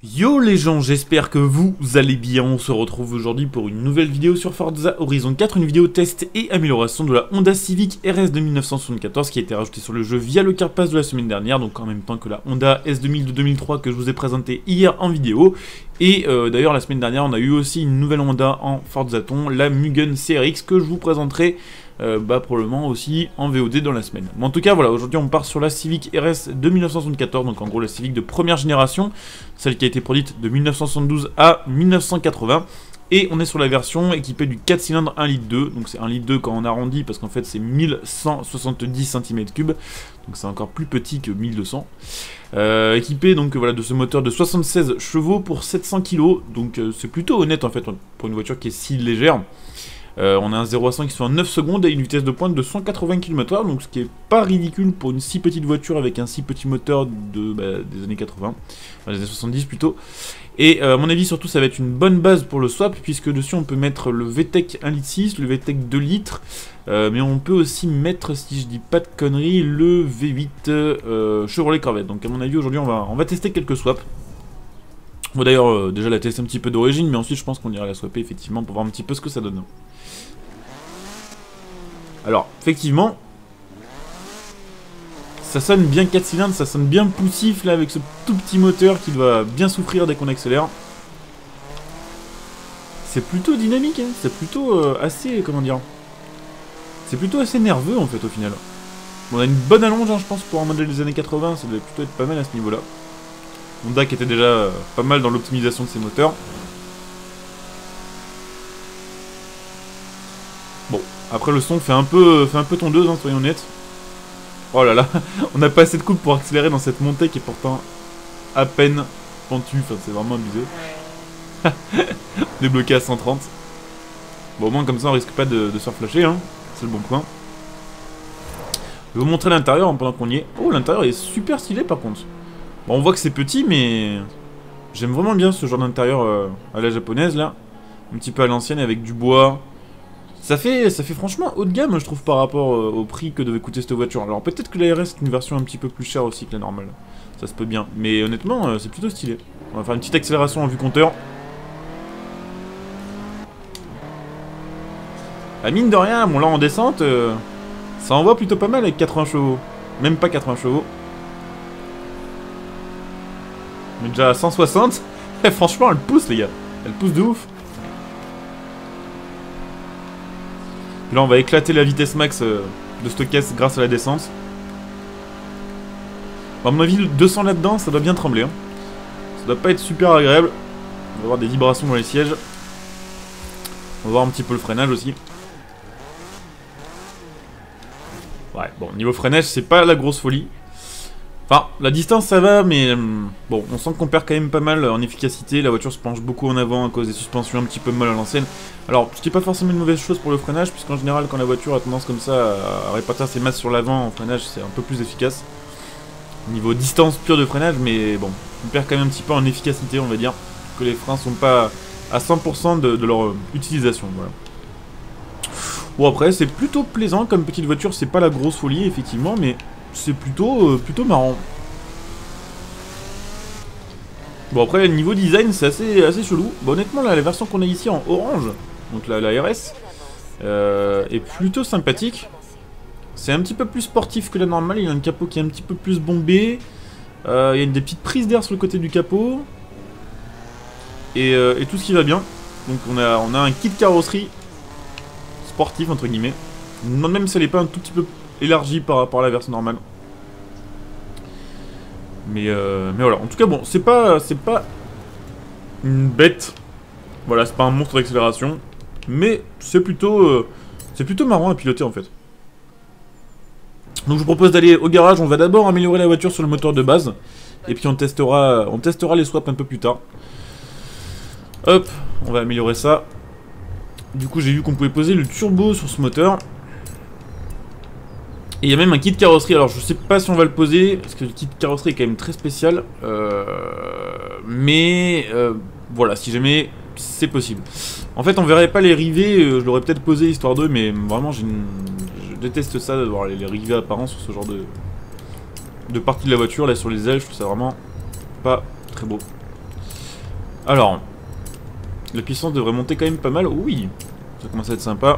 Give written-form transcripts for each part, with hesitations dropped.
Yo les gens, j'espère que vous allez bien. On se retrouve aujourd'hui pour une nouvelle vidéo sur Forza Horizon 4, une vidéo test et amélioration de la Honda Civic RS de 1974 qui a été rajoutée sur le jeu via le Car Pass de la semaine dernière, donc en même temps que la Honda S2000 de 2003 que je vous ai présenté hier en vidéo. Et d'ailleurs la semaine dernière on a eu aussi une nouvelle Honda en Forzaton, la Mugen CRX, que je vous présenterai probablement aussi en VOD dans la semaine. Mais en tout cas voilà, aujourd'hui on part sur la Civic RS de 1974, donc en gros la Civic de première génération, celle qui a été produite de 1972 à 1980. Et on est sur la version équipée du 4 cylindres 1,2 litre, donc c'est 1,2 litre quand on arrondit parce qu'en fait c'est 1170 cm3, donc c'est encore plus petit que 1200. Équipé donc voilà de ce moteur de 76 chevaux pour 700 kg, donc c'est plutôt honnête en fait pour une voiture qui est si légère. On a un 0 à 100 qui se fait en 9 secondes et une vitesse de pointe de 180 km/h, donc ce qui est pas ridicule pour une si petite voiture avec un si petit moteur des années 80, enfin, des années 70 plutôt. Et à mon avis surtout ça va être une bonne base pour le swap, puisque dessus on peut mettre le VTEC 1,6 litre, le VTEC 2 litres, mais on peut aussi mettre, si je dis pas de conneries, le V8 Chevrolet Corvette. Donc à mon avis aujourd'hui on va tester quelques swaps. On va d'ailleurs déjà la tester un petit peu d'origine, mais ensuite je pense qu'on ira la swapper effectivement pour voir un petit peu ce que ça donne. Alors, effectivement, ça sonne bien 4 cylindres, ça sonne bien poussif là avec ce tout petit moteur qui doit bien souffrir dès qu'on accélère. C'est plutôt dynamique, hein, c'est plutôt assez, comment dire, c'est plutôt assez nerveux en fait au final. Bon, on a une bonne allonge, hein, je pense, pour un modèle des années 80, ça devait plutôt être pas mal à ce niveau-là. Honda qui était déjà pas mal dans l'optimisation de ses moteurs. Bon, après le son fait un peu tondeuse, hein, soyons honnêtes. Oh là là, on n'a pas assez de couple pour accélérer dans cette montée qui est pourtant à peine pentue, enfin c'est vraiment abusé. On est bloqué à 130. Bon, au moins comme ça on risque pas de se faire flasher, hein. C'est le bon point. Je vais vous montrer l'intérieur pendant qu'on y est. Oh, l'intérieur est super stylé par contre. Bon, on voit que c'est petit, mais j'aime vraiment bien ce genre d'intérieur à la japonaise là. Un petit peu à l'ancienne avec du bois. Ça fait franchement haut de gamme, je trouve, par rapport au prix que devait coûter cette voiture. Alors peut-être que la RS est une version un petit peu plus chère aussi que la normale. Ça se peut bien. Mais honnêtement, c'est plutôt stylé. On va faire une petite accélération en vue compteur. Ah, mine de rien, bon là en descente, ça envoie plutôt pas mal avec 80 chevaux. Même pas 80 chevaux. On est déjà à 160. Et franchement, elle pousse, les gars. Elle pousse de ouf. Là on va éclater la vitesse max de cette caisse grâce à la descente. Bon, à mon avis 200 là-dedans ça doit bien trembler, hein. Ça doit pas être super agréable. On va avoir des vibrations dans les sièges. On va voir un petit peu le freinage aussi. Ouais, bon, niveau freinage c'est pas la grosse folie. Enfin, la distance ça va, mais bon, on sent qu'on perd quand même pas mal en efficacité. La voiture se penche beaucoup en avant à cause des suspensions un petit peu molles à l'ancienne. Alors, ce qui n'est pas forcément une mauvaise chose pour le freinage, puisqu'en général, quand la voiture a tendance comme ça à répartir ses masses sur l'avant en freinage, c'est un peu plus efficace. Niveau distance pure de freinage, mais bon, on perd quand même un petit peu en efficacité, on va dire, que les freins sont pas à 100% de leur utilisation, voilà. Bon, après, c'est plutôt plaisant comme petite voiture, c'est pas la grosse folie, effectivement, mais c'est plutôt marrant. Bon, après, niveau design, c'est assez chelou. Bon, honnêtement, là, la version qu'on a ici en orange, donc la RS, est plutôt sympathique. C'est un petit peu plus sportif que la normale, il y a un capot qui est un petit peu plus bombé. Il y a des petites prises d'air sur le côté du capot. Et tout ce qui va bien. Donc on a un kit carrosserie sportif, entre guillemets. Je me demande même si elle n'est pas un tout petit peu élargie par rapport à la version normale. Mais voilà, en tout cas bon, c'est pas une bête. Voilà, c'est pas un monstre d'accélération. Mais c'est plutôt marrant à piloter en fait. Donc je vous propose d'aller au garage, on va d'abord améliorer la voiture sur le moteur de base. Et puis on testera les swaps un peu plus tard. Hop, on va améliorer ça. Du coup j'ai vu qu'on pouvait poser le turbo sur ce moteur. Et il y a même un kit carrosserie, alors je sais pas si on va le poser, parce que le kit carrosserie est quand même très spécial. Voilà, si jamais c'est possible. En fait on verrait pas les rivets, je l'aurais peut-être posé histoire d'eux, mais vraiment je déteste ça, de voir les rivets apparents sur ce genre de partie de la voiture, là sur les ailes, je trouve ça vraiment pas très beau. Alors, la puissance devrait monter quand même pas mal. Oui, ça commence à être sympa.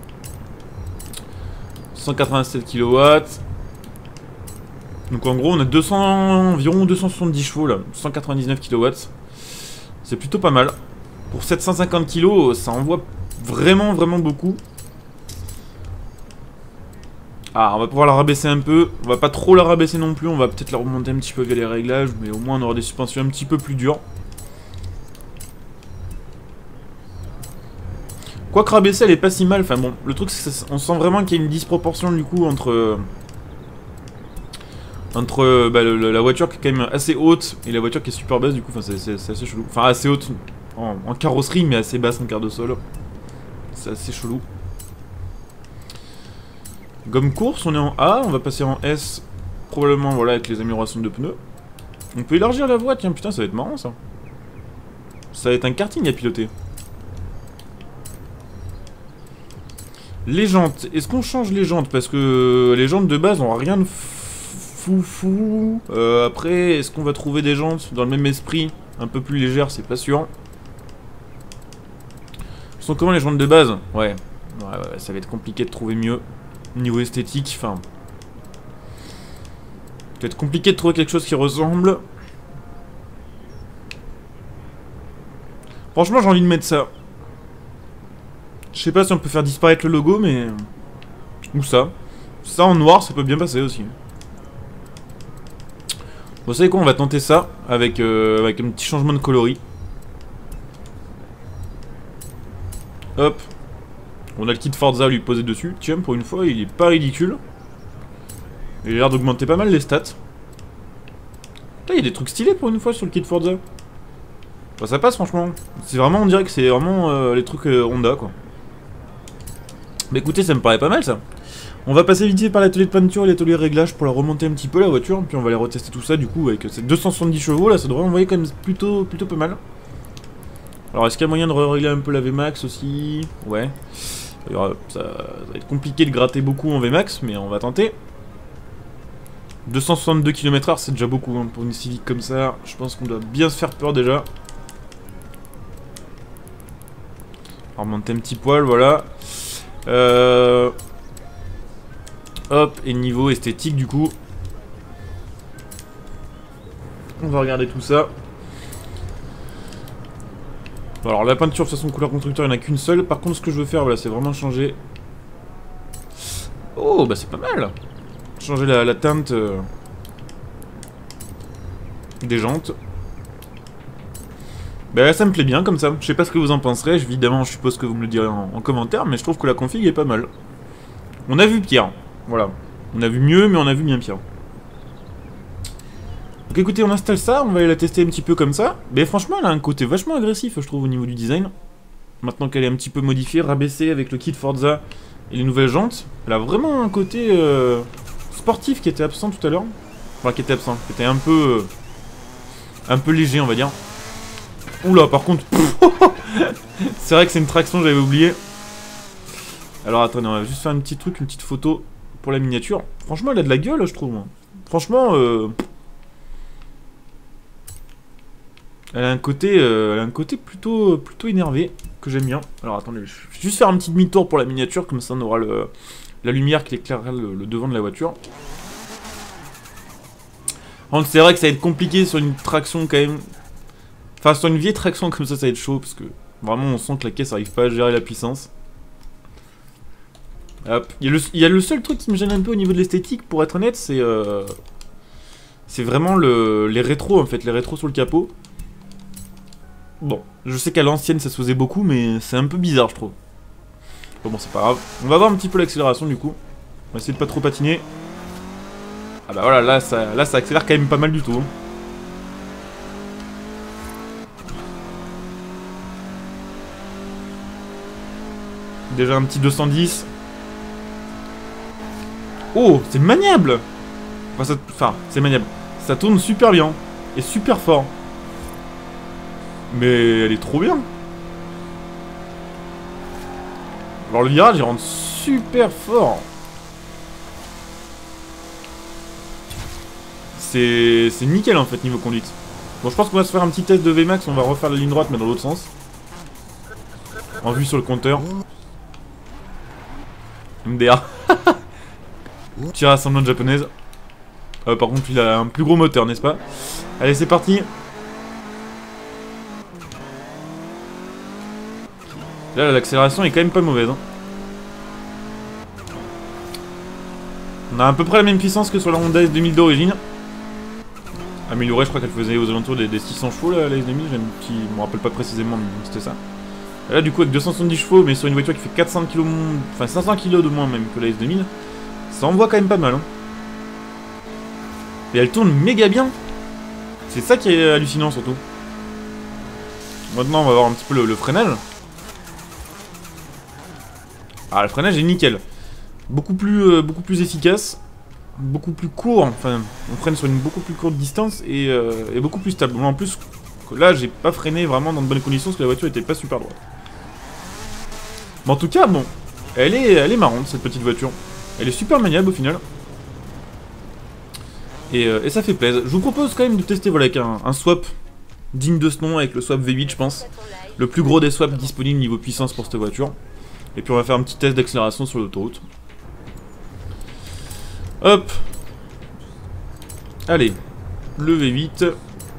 187 kW. Donc en gros, on a 200, environ 270 chevaux là. 199 kW. C'est plutôt pas mal. Pour 750 kg, ça envoie vraiment beaucoup. Ah, on va pouvoir la rabaisser un peu. On va pas trop la rabaisser non plus. On va peut-être la remonter un petit peu via les réglages. Mais au moins, on aura des suspensions un petit peu plus dures. Quoique rabaisser, elle est pas si mal. Enfin bon, le truc, c'est qu'on sent vraiment qu'il y a une disproportion du coup entre bah, la voiture qui est quand même assez haute et la voiture qui est super basse. Du coup, enfin, c'est assez chelou. Enfin, assez haute en carrosserie, mais assez basse en quart de sol. C'est assez chelou. Gomme course, on est en A, on va passer en S. Probablement, voilà, avec les améliorations de pneus. On peut élargir la voie, tiens, putain, ça va être marrant ça. Ça va être un karting à piloter. Les jantes, est-ce qu'on change les jantes? Parce que les jantes de base ont rien de fou. Après, est-ce qu'on va trouver des jantes dans le même esprit, un peu plus légères? C'est pas sûr. Elles sont comment les jantes de base? Ouais, ça va être compliqué de trouver mieux. Niveau esthétique, enfin... Ça va être compliqué de trouver quelque chose qui ressemble. Franchement, j'ai envie de mettre ça. Je sais pas si on peut faire disparaître le logo, mais... Ou ça. Ça en noir, ça peut bien passer aussi. Bon, vous savez quoi, on va tenter ça avec un petit changement de coloris. Hop. On a le kit Forza à lui poser dessus. Tiens, pour une fois, il est pas ridicule. Il a l'air d'augmenter pas mal les stats. Putain, il y a des trucs stylés pour une fois sur le kit Forza. Bah, ça passe franchement. C'est vraiment, on dirait que c'est vraiment les trucs Honda quoi. Bah écoutez, ça me paraît pas mal ça. On va passer vite fait par l'atelier de peinture et l'atelier de réglage pour la remonter un petit peu la voiture. Puis on va aller retester tout ça du coup avec ces 270 chevaux là, ça devrait envoyer quand même plutôt pas mal. Alors est-ce qu'il y a moyen de régler un peu la VMAX aussi? Ouais. Ça va être compliqué de gratter beaucoup en VMAX, mais on va tenter. 262 km/h, c'est déjà beaucoup hein, pour une Civic comme ça. Je pense qu'on doit bien se faire peur déjà. On va remonter un petit poil, voilà. Hop, et niveau esthétique du coup. On va regarder tout ça. Bon, alors la peinture de toute façon couleur constructeur il n'y en a qu'une seule. Par contre ce que je veux faire voilà c'est vraiment changer. Oh bah c'est pas mal. Changer la teinte des jantes. Bah ça me plaît bien comme ça. Je sais pas ce que vous en penserez. Évidemment je suppose que vous me le direz en commentaire. Mais je trouve que la config est pas mal. On a vu pire. Voilà. On a vu mieux mais on a vu bien pire. Donc écoutez, on installe ça, on va aller la tester un petit peu comme ça. Mais franchement, elle a un côté vachement agressif, je trouve, au niveau du design. Maintenant qu'elle est un petit peu modifiée, rabaissée avec le kit Forza et les nouvelles jantes, elle a vraiment un côté sportif qui était absent tout à l'heure. Enfin, qui était absent, qui était un peu léger, on va dire. Oula, par contre, c'est vrai que c'est une traction, j'avais oublié. Alors attendez, on va juste faire un petit truc, une petite photo pour la miniature. Franchement, elle a de la gueule, je trouve. Franchement, elle a un côté plutôt énervé, que j'aime bien. Alors attendez, je vais juste faire un petit demi-tour pour la miniature, comme ça on aura la lumière qui éclairera le devant de la voiture. C'est vrai que ça va être compliqué sur une traction quand même. Enfin, sur une vieille traction comme ça va être chaud, parce que vraiment on sent que la caisse n'arrive pas à gérer la puissance. Hop. Il y a le seul truc qui me gêne un peu au niveau de l'esthétique, pour être honnête, c'est vraiment les rétros en fait, les rétros sur le capot. Bon, je sais qu'à l'ancienne ça se faisait beaucoup, mais c'est un peu bizarre je trouve. Bon, c'est pas grave. On va voir un petit peu l'accélération du coup. On va essayer de pas trop patiner. Ah bah voilà, là ça accélère quand même pas mal du tout. Hein. Déjà un petit 210. Oh, c'est maniable. Enfin, c'est maniable. Ça tourne super bien. Et super fort. Mais elle est trop bien. Alors le virage il rentre super fort. C'est nickel en fait niveau conduite. Bon, je pense qu'on va se faire un petit test de VMAX, on va refaire la ligne droite mais dans l'autre sens. En vue sur le compteur. MDR. Petit rassemblement de japonaise. Par contre, il a un plus gros moteur, n'est-ce pas? Allez, c'est parti. Là, l'accélération est quand même pas mauvaise. Hein. On a à peu près la même puissance que sur la Honda S2000 d'origine. Améliorée, je crois qu'elle faisait aux alentours des 600 chevaux, là, la S2000. Je me rappelle pas précisément, mais c'était ça. Et là, du coup, avec 270 chevaux, mais sur une voiture qui fait 400 kg, enfin 500 kg de moins même que la S2000, ça envoie quand même pas mal. Hein. Et elle tourne méga bien. C'est ça qui est hallucinant, surtout. Maintenant, on va voir un petit peu le freinage. Ah, le freinage est nickel. Beaucoup plus efficace. Beaucoup plus court. Enfin, on freine sur une beaucoup plus courte distance et beaucoup plus stable. En plus, là, j'ai pas freiné vraiment dans de bonnes conditions parce que la voiture était pas super droite. Mais en tout cas, bon, elle est marrante, cette petite voiture. Elle est super maniable au final. Et ça fait plaisir. Je vous propose quand même de tester voilà, avec un swap digne de ce nom, avec le swap V8, je pense. Le plus gros des swaps disponibles niveau puissance pour cette voiture. Et puis on va faire un petit test d'accélération sur l'autoroute. Hop. Allez. Le V8.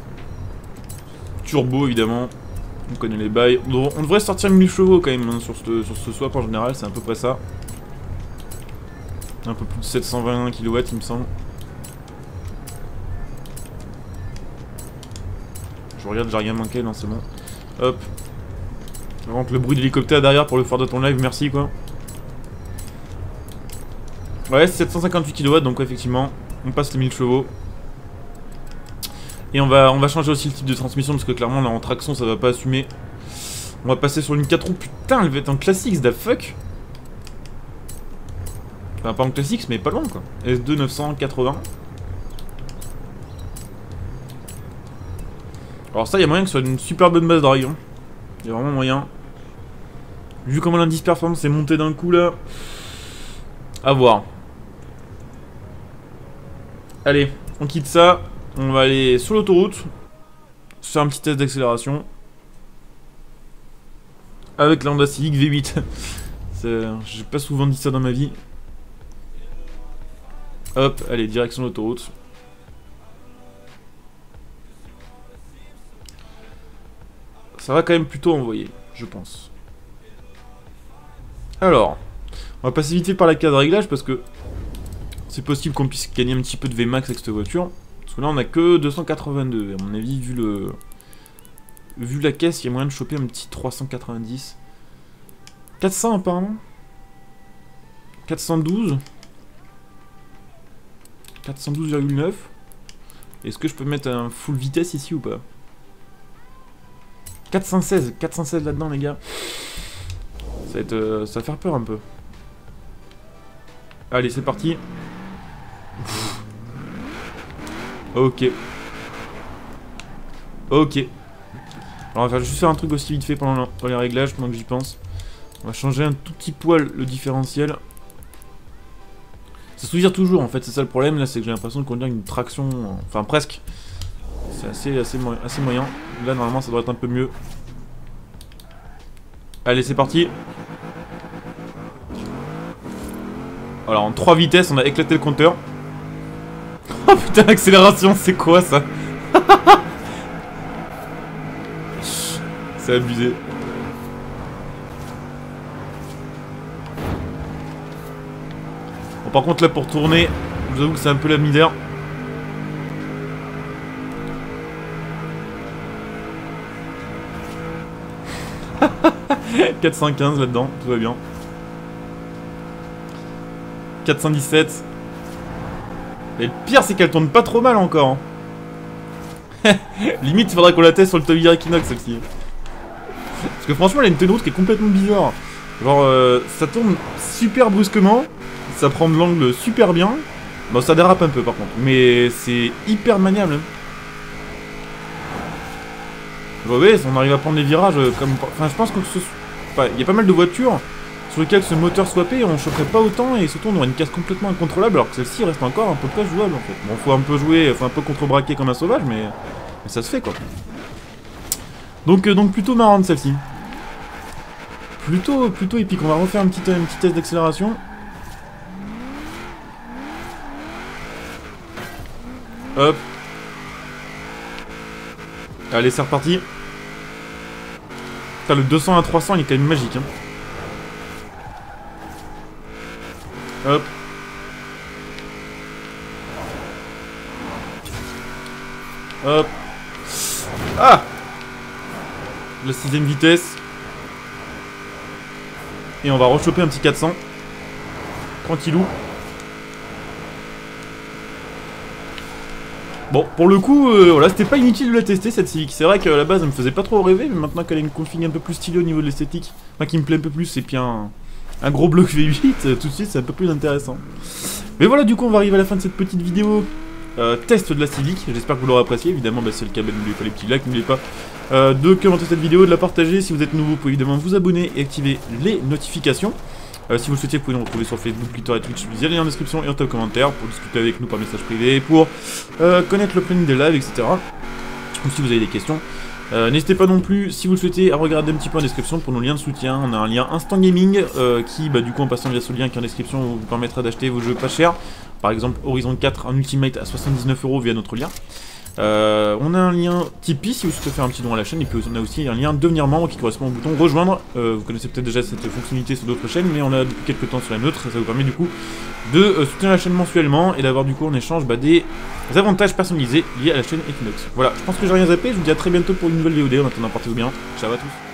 Turbo évidemment. On connaît les bails. On devrait sortir 1000 chevaux quand même hein, sur ce swap en général, c'est à peu près ça. Un peu plus de 721 kW il me semble. Je regarde, j'ai rien manqué, non c'est bon. Hop. Je rentre le bruit d'hélicoptère derrière pour le faire de ton live, merci quoi. Ouais, c'est 758 kW, donc ouais, effectivement, on passe les 1000 chevaux. Et on va changer aussi le type de transmission, parce que clairement, là, en traction, ça va pas assumer. On va passer sur une 4 roues, putain, elle va être en classique, the fuck. Enfin, pas en classique, mais pas loin, quoi. S2 980. Alors ça, il y a moyen que ce soit une super bonne base d'arrière. Il y a vraiment moyen. Vu comment l'indice performance est monté d'un coup, là. À voir. Allez, on quitte ça. On va aller sur l'autoroute. Faire un petit test d'accélération. Avec la Honda Civic V8. J'ai pas souvent dit ça dans ma vie. Hop, allez, direction l'autoroute. Ça va quand même plutôt envoyer, je pense. Alors, on va passer vite fait par la case de réglage parce que c'est possible qu'on puisse gagner un petit peu de VMAX avec cette voiture. Parce que là, on a que 282. À mon avis, vu la caisse, il y a moyen de choper un petit 390. 400 apparemment. 412. 412,9. Est-ce que je peux mettre un full vitesse ici ou pas? 416 là-dedans les gars. Ça va faire peur un peu. Allez c'est parti. Ok. Ok. Alors on va juste faire un truc aussi vite fait pendant les réglages, pendant que j'y pense. On va changer un tout petit poil le différentiel. Ça se vire toujours en fait, c'est ça le problème là, c'est que j'ai l'impression de conduire une traction, enfin presque. C'est assez moyen. Là normalement ça doit être un peu mieux. Allez c'est parti. Alors en 3 vitesses on a éclaté le compteur. Oh putain l'accélération c'est quoi ça? C'est abusé. Bon par contre là pour tourner, je vous avoue que c'est un peu la misère. « 415 là-dedans, tout va bien. 417. Et le pire, c'est qu'elle tourne pas trop mal encore. Hein. Limite, il faudrait qu'on la teste sur le Top Gear Equinox celle-ci. Parce que franchement, elle a une tenue de route qui est complètement bizarre. Genre, ça tourne super brusquement. Ça prend de l'angle super bien. Bon, ça dérape un peu par contre. Mais c'est hyper maniable. Hein. Ouais, on arrive à prendre les virages comme... Enfin, je pense que il y a pas mal de voitures sur lesquelles ce moteur swappé, on choquerait pas autant et surtout on aurait une casse complètement incontrôlable alors que celle-ci reste encore un peu pas jouable en fait. Bon, faut un peu jouer, faut un peu contrebraquer comme un sauvage, mais Et ça se fait quoi. Donc plutôt marrante celle-ci. Plutôt épique. On va refaire un petit test d'accélération. Hop. Allez, c'est reparti. Putain, le 200 à 300, il est quand même magique. Hein. Hop. Hop. Ah! La 6ème vitesse. Et on va rechoper un petit 400. Tranquillou. Bon, pour le coup, voilà, c'était pas inutile de la tester cette Civic. C'est vrai qu'à la base, elle me faisait pas trop rêver, mais maintenant qu'elle a une config un peu plus stylée au niveau de l'esthétique, enfin qui me plaît un peu plus, et puis un gros bloc V8, tout de suite, c'est un peu plus intéressant. Mais voilà, du coup, on va arriver à la fin de cette petite vidéo test de la Civic. J'espère que vous l'aurez apprécié. Évidemment, bah, c'est le cas, n'oubliez pas les petits likes, n'oubliez pas de commenter cette vidéo, de la partager. Si vous êtes nouveau, vous pouvez évidemment vous abonner et activer les notifications. Si vous le souhaitez, vous pouvez nous retrouver sur Facebook, Twitter et Twitch. Via les liens en description et en top commentaire pour discuter avec nous par message privé, pour connaître le planning des lives, etc. Ou si vous avez des questions. N'hésitez pas non plus, si vous le souhaitez, à regarder un petit peu en description pour nos liens de soutien. On a un lien Instant Gaming qui, bah, du coup, en passant via ce lien qui est en description, vous permettra d'acheter vos jeux pas chers. Par exemple, Horizon 4 en Ultimate à 79 € via notre lien. On a un lien Tipeee si vous souhaitez faire un petit don à la chaîne, et puis on a aussi un lien devenir membre qui correspond au bouton rejoindre. Vous connaissez peut-être déjà cette fonctionnalité sur d'autres chaînes, mais on a depuis quelques temps sur la nôtre, ça vous permet du coup de soutenir la chaîne mensuellement et d'avoir du coup en échange des avantages personnalisés liés à la chaîne Equinox. Voilà, je pense que j'ai rien zappé, je vous dis à très bientôt pour une nouvelle VOD, en attendant portez-vous bien, ciao à tous.